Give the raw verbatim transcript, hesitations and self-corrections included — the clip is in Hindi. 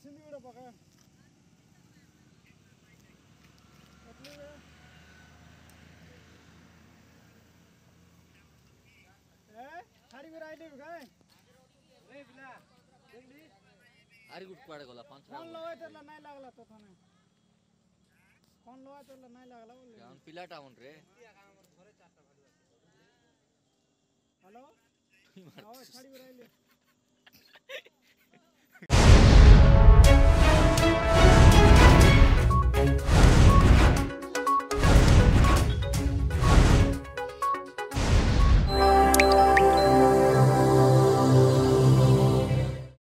सिंधी उड़ा पका अपने ए खाड़ी को राइट है काय रे बिना देख ली आरी गुट कुआडे गला पांच कौन लवाय तेला नहीं लागला तो थाने कौन लवाय तेला नहीं लागला बोले यान पिलाटा मन रे हेलो आओ खाड़ी को राइट